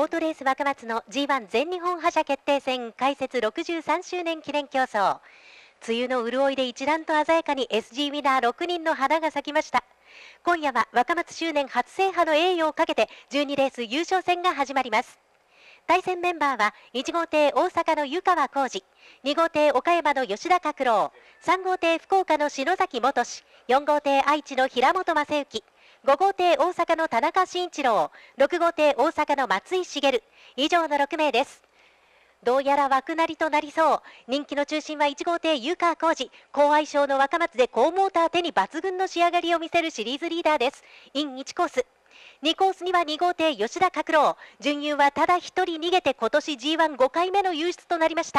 ートレース若松の G1 全日本覇者決定戦開設63周年記念競争。梅雨の潤いで一段と鮮やかに SG ウィナー6人の花が咲きました。今夜は若松周年初制覇の栄誉をかけて12レース優勝戦が始まります。対戦メンバーは1号艇大阪の湯川浩司、2号艇岡山の吉田拓郎、3号艇福岡の篠崎元志、4号艇愛知の平本正幸、5号艇大阪の田中慎一郎、6号艇大阪の松井茂、以上の6名です。どうやら枠なりとなりそう。人気の中心は1号艇湯川浩司、好相性の若松で高モーター手に抜群の仕上がりを見せるシリーズリーダーです。イン1コース。2コースには2号艇吉田拓郎、準優はただ1人逃げて今年 G15 回目の優出となりました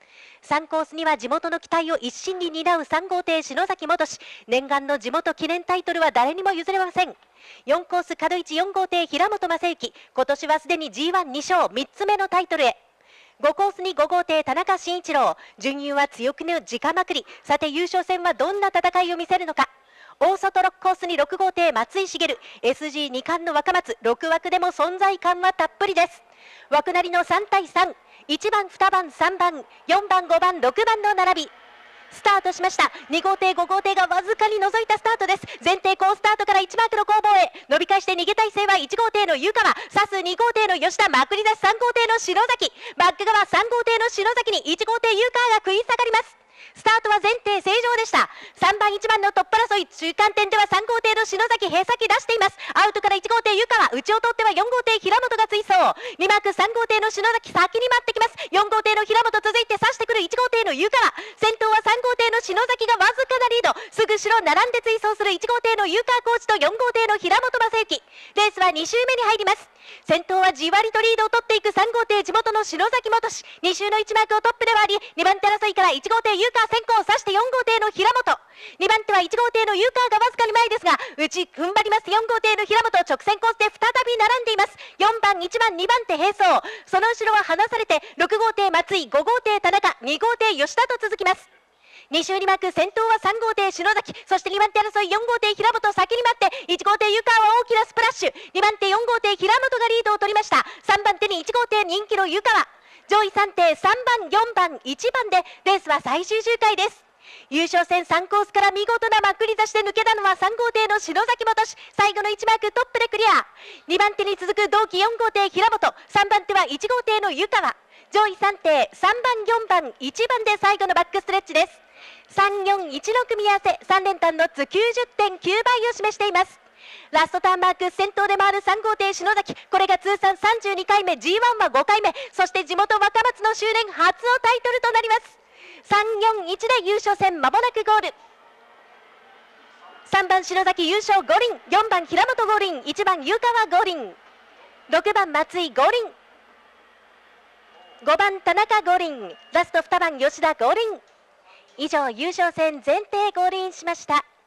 。3コースには地元の期待を一身に担う3号艇篠崎元志、念願の地元記念タイトルは誰にも譲れません。4コース角一4号艇平本正幸、今年はすでに G12 勝3つ目のタイトルへ。5コースに5号艇田中慎一郎、準優は強気の直まくり。さて優勝戦はどんな戦いを見せるのか。大外6コースに6号艇松井茂、SG2 冠の若松、6枠でも存在感はたっぷりです。枠なりの3対3、1番2番3番4番5番6番の並び。スタートしました。2号艇5号艇がわずかに覗いたスタートです。前艇好スタートから1マークの攻防へ伸び返して逃げ体勢は1号艇の湯川、サス2号艇の吉田、まくり出し3号艇の篠崎、バック側3号艇の篠崎に1号艇湯川が食い下がります。スタートは前艇正常でした。3番1番のトップ争い、中間点では3号艇の篠崎閉先出しています。アウトから1号艇湯川、内を取っては4号艇平本が追走。2マーク3号艇の篠崎先に待ってきます。4号艇の平本続いて差してくる1号艇の湯川、先頭は3号艇の篠崎がわずかなリード、すぐ後ろ並んで追走する1号艇の湯川コーチと4号艇の平本正幸。レースは2周目に入ります。先頭はじわりとリードを取っていく3号艇地元の篠崎元志、2周の1マークをトップではあり、2番手争いから1号艇湯川先行、差して4号艇の平本、2番手は1号艇の湯川がわずかに前ですが、内踏ん張ります4号艇の平本、直線コースで再び並んでいます。4番1番2番手並走、その後ろは離されて6号艇松井、5号艇田中、2号艇吉田と続きます。2周に巻く先頭は3号艇篠崎、そして2番手争い4号艇平本先に待って1号艇湯川は大きなスプラッシュ、2番手4号艇平本がリードを取りました。3番手に1号艇人気の湯川、上位3艇3番4番1番でレースは最終周回です。優勝戦3コースから見事なまくり差しで抜けたのは3号艇の篠崎元志、最後の1マークトップでクリア。2番手に続く同期4号艇平本、3番手は1号艇の湯川、上位3艇3番4番1番で最後のバックストレッチです。341の組み合わせ、3連単の90.9倍を示しています。ラストターンマーク先頭で回る3号艇篠崎、これが通算32回目、 G1 は5回目、そして地元若松の周年初のタイトルとなります。341で優勝戦まもなくゴール。3番篠崎優勝五輪、4番平本五輪、1番湯川五輪、6番松井五輪、5番田中五輪、ラスト2番吉田五輪。以上優勝戦全艇合輪しました。